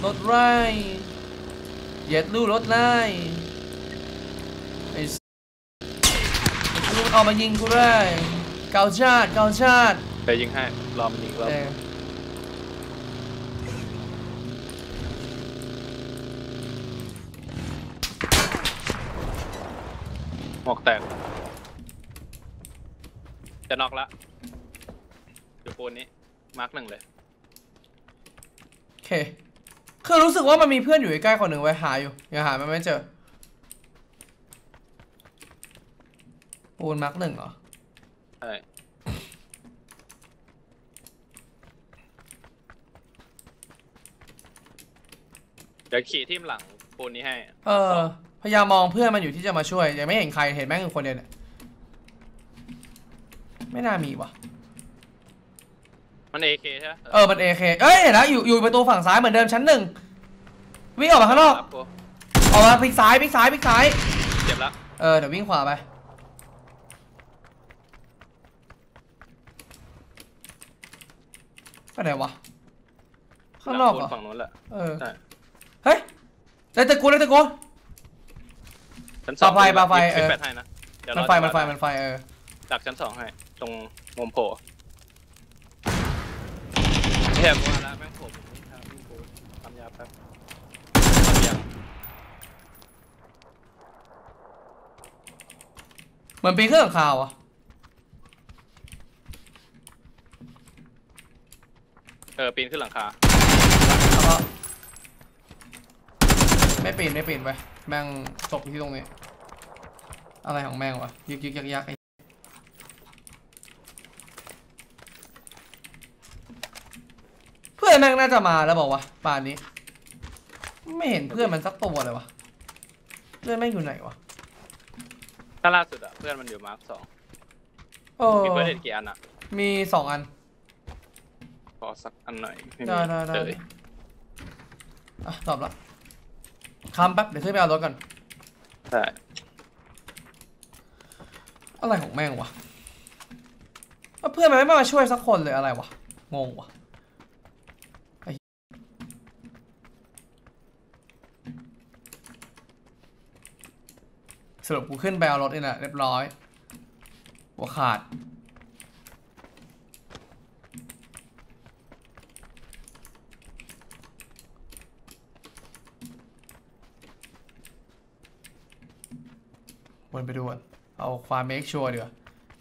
รถไร่เหยียดลู่รถไร่ไอ้ลูกเอามายิงกูได้เกาชาติไปยิงให้รอมันยิงแล้วหมอกแตกจะน็อกละอยู่ปูนนี้มาร์ก1เลยโอเคคือรู้สึกว่ามันมีเพื่อนอยู่ใกล้คนหนึ่งไว้หาอยู่ยังหามันไม่เจอปูนมาร์ก1เหรอใช่เดี๋ยวขี่ทิ่มหลังปูนนี้ให้พยายามมองเพื่อนมันอยู่ที่จะมาช่วยยังไม่เห็นใครเห็นแม่งคนเดียวเนี่ยไม่น่ามีวะมัน AK ใช่ไหมมัน AK เห็นแล้วอยู่ประตูฝั่งซ้ายเหมือนเดิมชั้น1วิ่งออกมาข้างนอกออกมาพลิกซ้ายเจ็บแล้วเดี๋ยววิ่งขวาไปไปไหนวะข้างนอกเหรอฝั่งนู้นแหละเฮ้ยได้ตะกูชั้น 2 ปาไฟแปดให้นะมันไฟดักชั้น 2ให้ตรงมุมโผล่แทบว่าแล้วแม่งผมทำยาแป๊บเหมือนปีนเครื่องข่าวอ่ะปีนขึ้นหลังคาไม่ปีนไปแม่งศพที่ตรงนี้อะไรของแม่งวะยึกยักไอ้เพื่อนแม่งน่าจะมาแล้วบอกว่าป่านนี้ไม่เห็นเพื่อนมันสักตัวเลยวะเพื่อนแม่งอยู่ไหนวะถ้าล่าสุดเพื่อนมันอยู่มาร์ค2มีเพื่อนเด็กกี่อันมี2 อันขอสักอันหน่อยได้ตอบละคำแป๊บเดี๋ยวขึ้นไปเอารถก่อนใช่อะไรของแม่งวะเพื่อนมันไม่มาช่วยสักคนเลยอะไรวะงงวะสรุปกูขึ้นไปเอารถนี่แหละเรียบร้อยหัวขาดวนไปดูก่อนเอาความเมคชัวร์ดีกว่า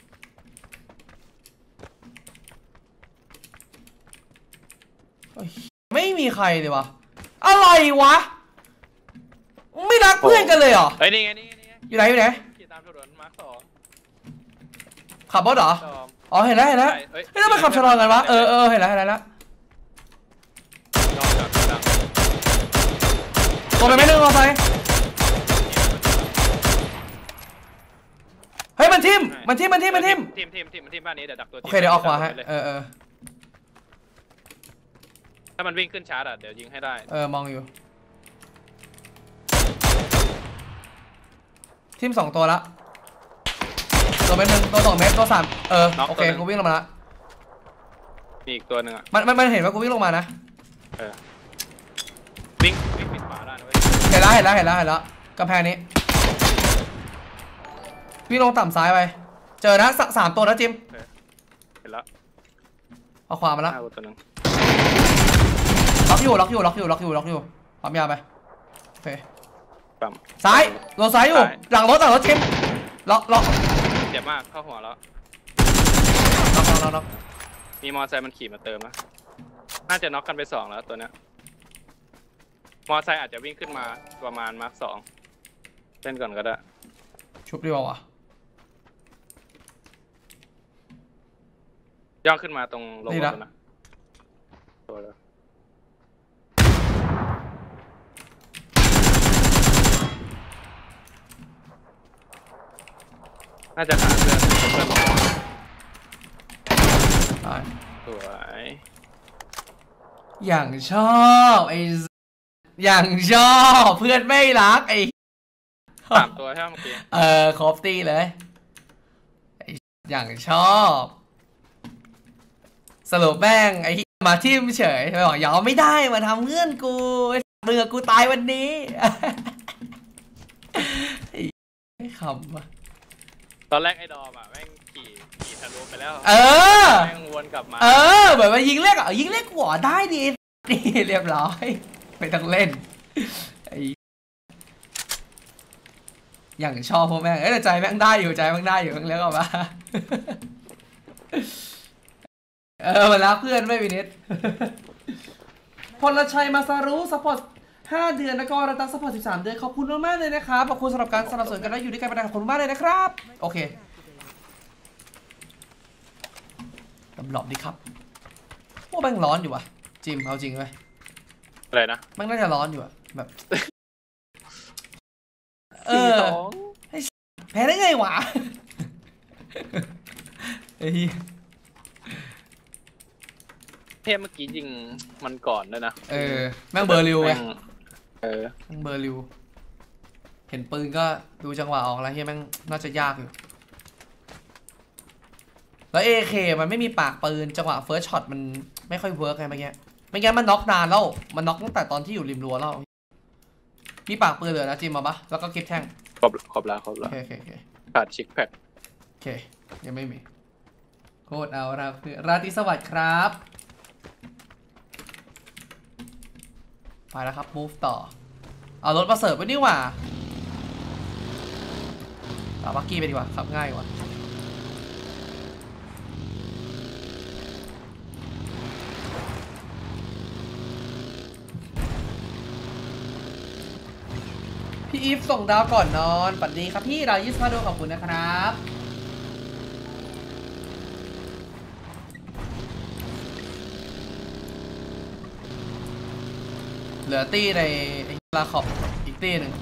ไม่มีใครเลยวะอะไรวะไม่รักเพื่อนกันเลยเหรอนี่ไงอยู่ไหนขี่ตามถนนมาร์ค2 ขับรถเหรอเห็นแล้วไม่ต้องไปขับชะลอกันวะเห็นแล้วตัวไปไม่นึงเอาไปเฮ้ยมันทิมบ้านนี้เดี๋ยวดักตัวโอเคเดี๋ยวออกขวาให้ถ้ามันวิ่งขึ้นชาร์จเดี๋ยวยิงให้ได้มองอยู่ทิม2 ตัวละตัวเป็น1ตัว2 เมตรตัว3โอเคกูวิ่งลงมาละอีกตัวหนึ่งมันเห็นว่ากูวิ่งลงมานะวิ่งปิดขวาได้นะเห็นแล้วกำแพงนี้วิ่งลงต่ำซ้ายไปเจอนะ3 ตัวนะจิมเห็นแล้วเอาขวามาแล้วตัวนึงล็อกอยู่ปั๊มยาไปโอเคซ้ายลงซ้ายอยู่หลังรถจิมล็อกเจ็บมากเข้าหัวแล้วล็อกมีมอเตอร์ไซค์มันขี่มาเติมนะน่าจะน็อกกันไป2แล้วตัวเนี้ยมอเตอร์ไซค์อาจจะวิ่งขึ้นมาประมาณมาร์ค2เล่นก่อนก็ได้ชุบดีกว่ะย่องขึ้นมาตรงลงรถนะตัวแล้วน่าจะหาเพื่อนสวยอย่างชอบอย่างชอบเพื่อนไม่รัก 3 ตัวใช่ไหมเมื่อกี้ครบตีเลยอย่างชอบสรุปแม่งมาทิมเฉยไปบอกยอมไม่ได้มาทำเพื่อนกูเรือกูตายวันนี้ไม่ขำว่ะตอนแรกไอ้ดอมอ่ะแม่งขี่ทะลุไปแล้วแม่งวนกลับมาเหมือนว่ายิงเล็กอ่ะยิงเล็กหัวได้ดีนี่เรียบร้อยไม่ต้องเล่นอย่างชอบพวกแม่งแต่ใจแม่งได้อยู่ใจแม่งได้อยู่แม่งเลี้ยงออกมามาแล้วเพื่อนไม่มีเน็ตพลชัยมาซารุซัพพอร์ต5 เดือนแล้วก็รัตซัพพอร์ต13 เดือนขอบคุณมากๆเลยนะครับขอบคุณสำหรับการสนับสนุนกันและอยู่ด้วยกันเป็นขอบคุณมากเลยนะครับโอเคกำหลอบดีครับว่าแม่งร้อนอยู่ว่ะจิมเอาจริงไหมอะไรนะแม่งน่าจะร้อนอยู่อะแบบแพ้ได้ไงวะเทพเมื่อกี้ยิงมันก่อนด้วยนะแม่งเบอร์ริวไงแม่งเบอร์ริวเห็นปืนก็ดูจังหวะออกแล้วเฮียแม่งน่าจะยากอยู่แล้วAKมันไม่มีปากปืนจังหวะเฟิร์สช็อตมันไม่ค่อยเวิร์กไงเมื่อกี้ไม่งั้นมันน็อกนานแล้วมันน็อกตั้งแต่ตอนที่อยู่ริมรั้วแล้วมีปากปืนเหลือนะจิมมาปะแล้วก็เก็บแท่งครบแล้วโอเคขาดชิคแพคโอเคยังไม่มีโคตรเอาละคือราตรีสวัสดิ์ครับไปแล้วครับ move ต่อเอารถมาเสิร์ฟไว้นี่หว่าเอาบักกี้ไปดีกว่าขับง่ายกว่าพี่อีฟส่งดาวก่อนนอนฝันดีครับพี่เรา25 ดวงขอบคุณนะครับเหลือตี้ในลาขอบอีกตี้หนึ่ง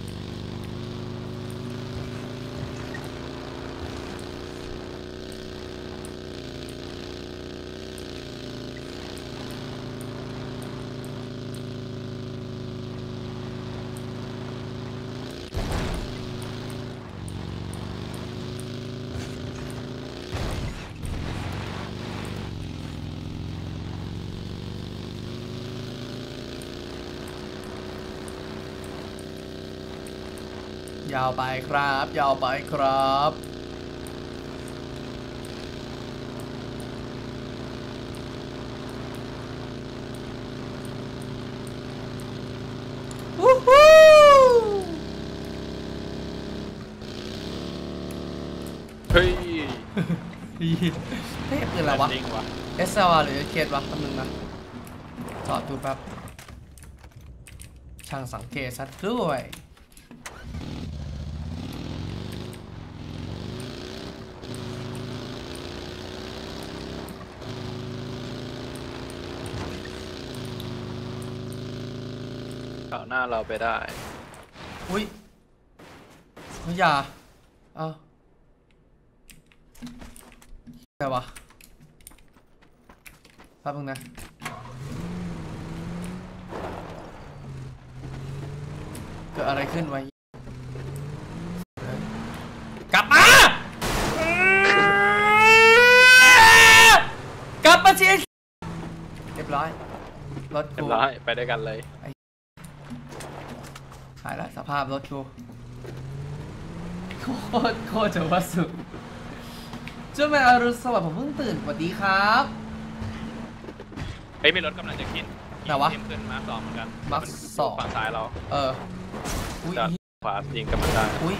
ยาวไปครับยาวไปครับวู้ฮู้เฮ้ยเฮ้ยปืนอะไรวะ SLR หรือเคสวะคำนึงนะจอดดูแป๊บช่างสังเกตซะด้วยหน้าเราไปได้อุ้ยอย่าแต่วะแป๊บนึงนะเกิดอะไรขึ้นไว้กลับมากลับมาเชียร์เรียบร้อยรถกูไปด้วยกันเลยหายละสภาพรถกูโคตรจะวัสุเจ้าแม่อรุณสวัสดิ์ผมเพิ่งตื่นสวัสดีครับมีรถกำลังจะกินแต่ว่าขึ้นมา2เหมือนกันมา2 ฝั่งซ้ายเราอุ้ยขวายิงกันมาได้อุ้ย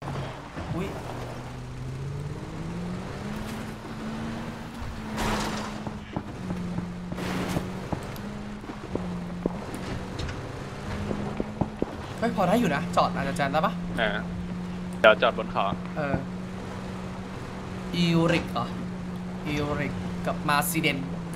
เฮ้ยพอได้อยู่นะจอดอาจจะแจนได้ปะเดี๋ยวจอดบนเขาอิริกเหรออิริกกับมาซิเดน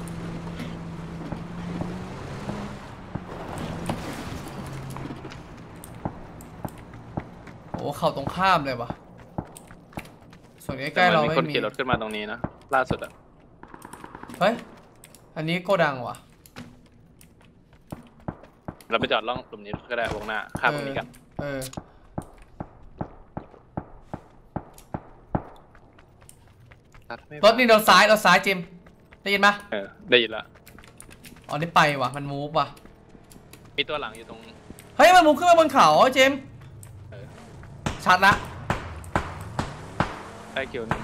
โอ้เข้าตรงข้ามเลยวะส่วนใกล้ๆเราไม่มีคนขี่รถขึ้นมาตรงนี้นะล่าสุดเฮ้ยอันนี้โกดังวะเราไปจอดล่องตรงนี้ก็ได้วงหน้าข้ามตรงนี้กันรถนี่เราซ้ายจิมได้ยินปะได้ยินละอ๋อนี่ไปว่ะมันมูฟว่ะมีตัวหลังอยู่ตรงเฮ้ยมันมูฟขึ้นมาบนเขาเจมส์เออชัดละใต้คิวหนึง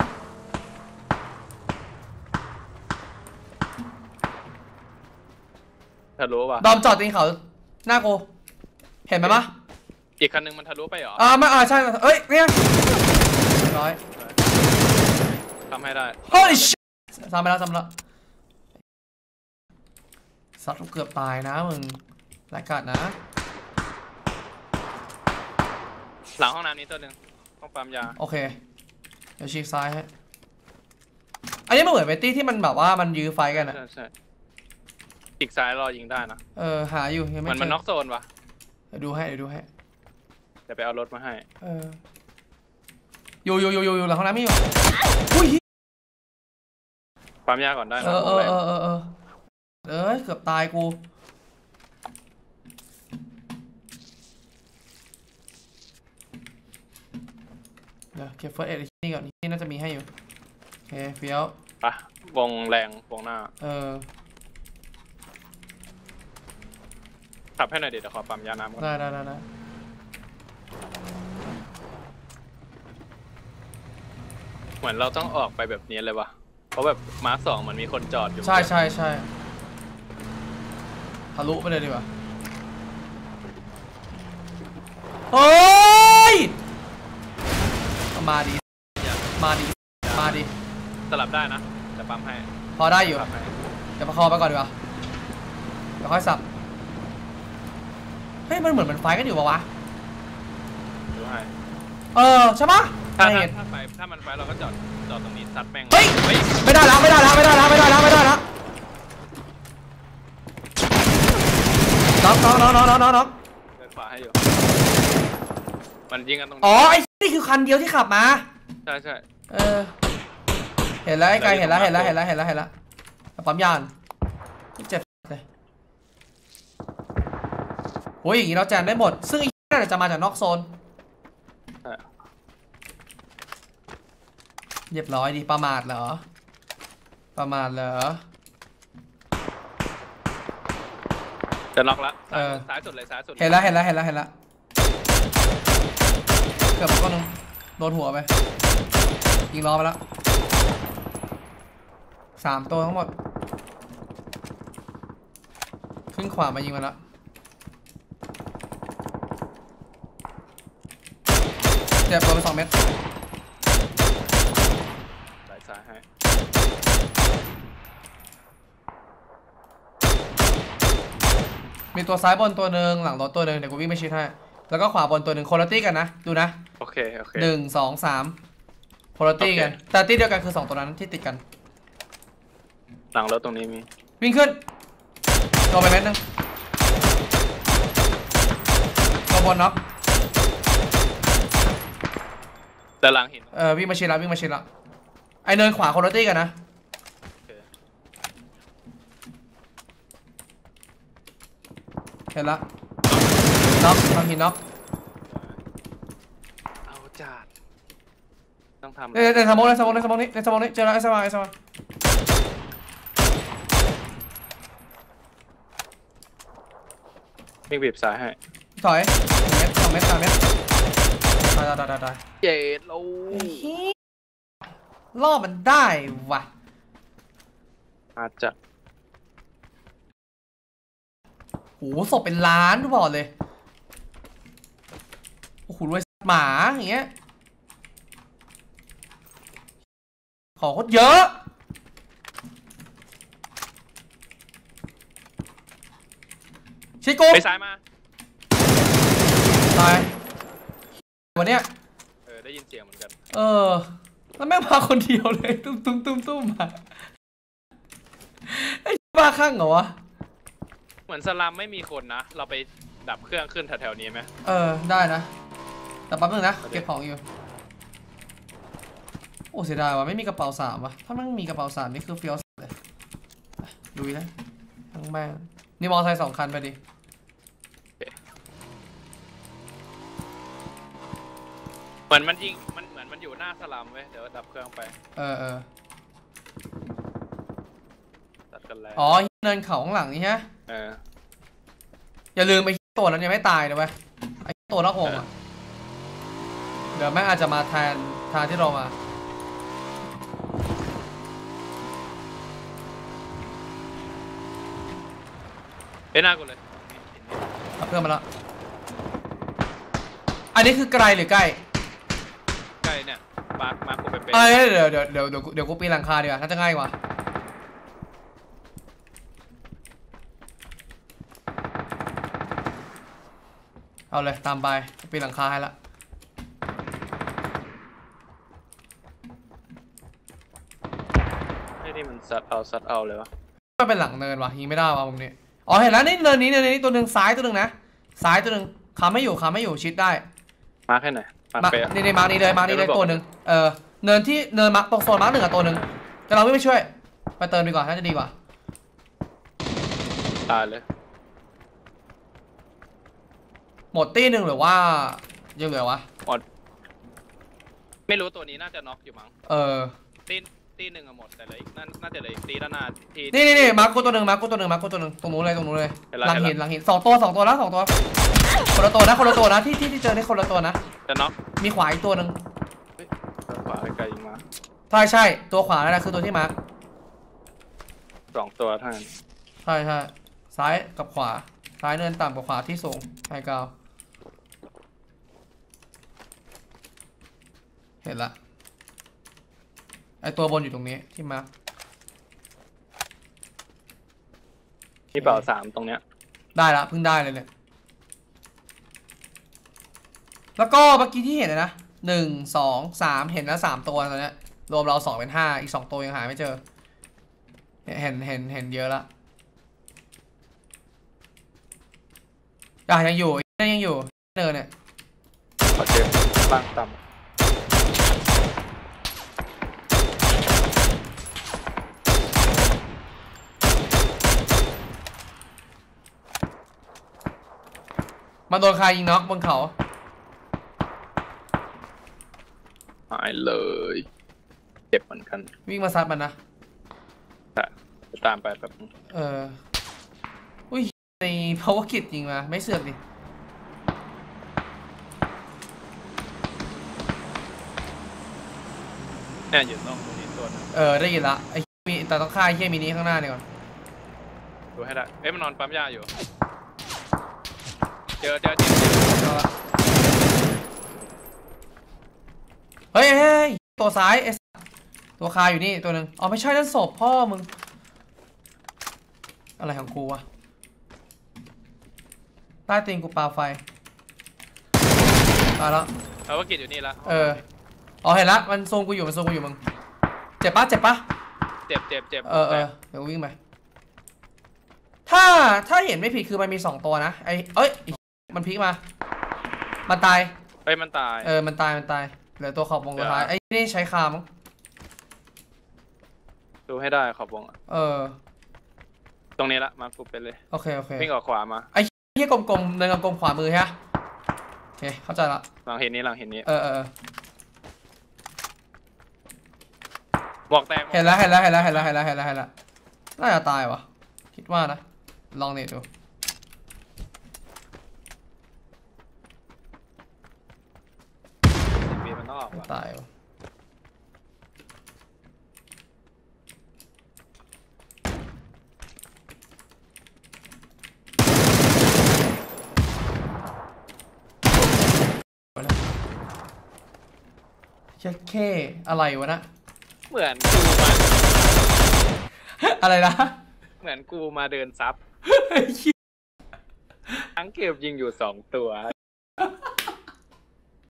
ทะลุว่ะดอมจอดตีนเขาหน้ากูเห็นไหมปะอีกคันหนึงมันทะลุไปเหรอไม่ใช่เอ้ยเนี่ยร้อยทำให้ได้ holy shit ซ้ำไปแล้วซ้ำไปแล้วสัตว์เกือบตายนะมึงรายการนะหลังห้องน้ำนี้ตัวหนึ่งห้องปั๊มยาโอเคเดี๋ยวฉีกซ้ายให้อันนี้มันเหมือนเวตี้ที่มันแบบว่ามันยื้อไฟกันอะใช่อีกซ้ายรอยิงได้นะหาอยู่ยังไม่มันเจอน็อกโซนว่ะเดี๋ยวดูให้เดี๋ยวดูให้เดี๋ยวไปเอารถมาให้อยู่หลังห้องน้ำไม่อยู่อุ้ยปั๊มยาก่อนได้นะเกือบตายกูเดี๋ยวเก็บเฟิร์สเอ็ดนี่ก่อนนี่น่าจะมีให้อยู่โอเคเฟี้ยวไปวงแรงวงหน้าขับให้หน่อยเดี๋ยวขอปั๊มยาน้ำก่อนได้เหมือนเราต้องออกไปแบบนี้เลยว่ะเพราะแบบมาร์ค2เหมือนมีคนจอดอยู่ใช่ทะลุไปเลยดีกว่าเฮ้ยมาดีสลับได้นะจะปั๊มให้พอได้อยู่ปั๊มให้เดี๋ยวประคองไปก่อนดีกว่าเดี๋ยวค่อยสับเฮ้ยมันเหมือนมันไฟกันอยู่ปะวะดูให้ใช่ปะถ้าไม่เห็นถ้ามันไฟเราก็จอดตรงนี้ซัดแม่งเฮ้ยไม่ได้แล้วน็อกเดินขวาให้อยู่มันยิงกันตรงอ๋นี้อไอ้นี่คือคันเดียวที่ขับมาใช่เห็นแล้วไอ้ไกลเห็นแล้วปั๊มยานเจ็บเลยโอ้ยอย่างนี้เราแจมได้หมดซึ่งไอ้นั่นจะมาจากนอกโซนเรียบร้อยดีประมาทเหรอจะน็อกละซ้ายสุดเลยซ้ายสุดเห็นแล้วเกือบก็นึงโดนหัวไปยิงล้อไปแล้ว3 ตัวทั้งหมดขึ้นขวามายิงมาแล้วเจ็บโดนไป2 เม็ดซ้ายให้มีตัวซ้ายบนตัวหนึ่งหลังรถตัวหนึ่งเดี๋ยวกูวิ่งไปชิดให้แล้วก็ขวาบนตัวหนึ่งโคลตี้กันนะดูนะโอเค 1 2 3โคลตี้กันแต่ที่เดียวกันคือ2ตัวนั้นที่ติดกันหลังรถตรงนี้มีวิ่งขึ้นโดนไปเม็ดนึงตัวบนน็อกแต่หลังหินวิ่งมาชิดละไอเนินขวาโคลตี้กันนะเห็นละน็อกทำหินน็อกเอาจัดต้องทำในสมองนี้เจอแล้วไอ้สมองวิ่งบีบซ้ายให้ถอย2 เม็ด3 เม็ดได้เจ็ดโลล่อมันได้ว่ะอาจจะโหศพเป็นล้านทุกบอกเลยโอ้โหรวยหมาอย่างเงี้ยขอโคตรเยอะชิโก้ไปซ้ายมาตายวันเนี้ยได้ยินเสียงเหมือนกันแล้วแม่งมาคนเดียวเลยตุ้มมาไอ้บ้าข้างเหรอวะเหมือนสลัมไม่มีคนนะเราไปดับเครื่องขึ้นแถวๆนี้ไหมได้นะแต่แป๊บนึงนะเก็บของอยู่โอ้เสียดายว่ะไม่มีกระเป๋า3ว่ะถ้ามันมีกระเป๋า3นี่คือเฟี้ยวเลยลุยนะทั้งแม่งนี่มอเตอร์ไซค์2 คันไปดิเหมือนมันยิงเหมือนมันอยู่หน้าสลัมเว้ยเดี๋ยวดับเครื่องไปตัดกันแล้วเนินเขาข้างหลังนี่ฮะอย่าลืมไอ้ตัวนั้นยังไม่ตายนะเว้ยไอ้ตัวละหงอ่ะเดี๋ยวแม่งอาจจะมาแทนทางที่เรามาหน้ากูเลยเอาเพื่อนมาแล้วอันนี้คือไกลหรือใกล้ใกล้เนี่ยมากูไปเป็นเดี๋ยวกูปีนหลังคาดีกว่าน่าจะง่ายกว่าเอาเลยตามไปปีนหลังคาให้ละไอ้นี่มันซัดเอาเลยวะไม่เป็นหลังเนินวะยิงไม่ได้วะมุมนี้อ๋อเห็นแล้วนี่เนินนี้ตัวหนึ่งซ้ายตัวหนึ่งนะซ้ายตัวหนึ่งขาไม่อยู่ชิดได้มาแค่ไหนมามาเปะนี่มานี่เลยตัวหนึ่งเนินที่เนินมาตรงโซนมาร์คหนึ่งอะตัวหนึ่งแต่เราไม่ช่วยไปเติมดีกว่าน่าจะดีกว่าตายเลยหมดตีหนึ่งหรือว่ายังเหลือวะหมดไม่รู้ตัวนี้น่าจะน็อกอยู่มั้งตีหนึ่งอะหมดแต่เลยน่าจะเลยตีด้านหน้าที่นี่มาร์คกูตัวหนึ่งตรงนู้นเลยหลังหินสองตัวแล้วคนละตัวนะที่เจอในคนละตัวนะจะน็อกมีขวาอีกตัวหนึ่งขวาไกลยิงมาใช่ตัวขวานั่นแหละคือตัวที่มาร์ค 2 ตัวเท่านั้นใช่ซ้ายกับขวาซ้ายเนินต่ำกับขวาที่สูงไฮกราวเห็นละไอตัวบนอยู่ตรงนี้ที่มาร์คที่เป่า3ตรงเนี้ยได้ละเพิ่งได้เลยเนี่ยแล้วก็เมื่อกี้ที่เห็นนะ1 2 3เห็นแล้ว3ตัวตอนเนี้ยรวมเรา2เป็น5อีก2ตัวยังหาไม่เจอเห็นเยอะละยังอยู่เนินเนี่ยขอเจ็บบ้างต่ำมาโดนใครยิงน็อกบนเขาหายเลยเจ็บเหมือนกันวิ่งมาซัดมันนะจะตามไปแบบอุ้ยในภาวกิจยิงมาไม่เสือกดิเนี่ยอยู่ตรงนี้ตัวนึงได้ยินละไอ้มีแต่ต้องฆ่าไอ้เหี้ยมินิข้างหน้าเนี่ยก่อนดูให้ได้มันนอนปั๊มยาอยู่เจอเฮ้ยตัวซ้ายตัวคาอยู่นี่ตัวหนึ่งอ๋อไม่ใช่นั่นศพพ่อมึงอะไรของกูวะใต้ตีนกูปาไฟตายแล้วเอาว่ากิจอยู่นี่ละอ๋อเห็นละมันซูมกูอยู่มึงเจ็บปะเจ็บเดี๋ยววิ่งไปถ้าเห็นไม่ผิดคือมันมี2ตัวนะมันพลิกมามันตายมันตายมันตายเหลือตัวขอบวงสุดท้ายไอ้นี่ใช้คามั้งดูให้ได้ขอบวงตรงนี้ละมากูไปเลยโอเควิ่งออกขวามาไอ้เหี้ยกลมๆเดินกลมๆขวามือฮะโอเคเข้าใจละหลังเห็นนี้บอกแตกเห็นแล้วน่าจะตายวะคิดว่านะลองเน็ตดูมันต้องออกตายวะเช็คเคอะไรวะนะเหมือนกูมาอะไรนะเหมือนกูมาเดินซับทั้งเก็บยิงอยู่2ตัว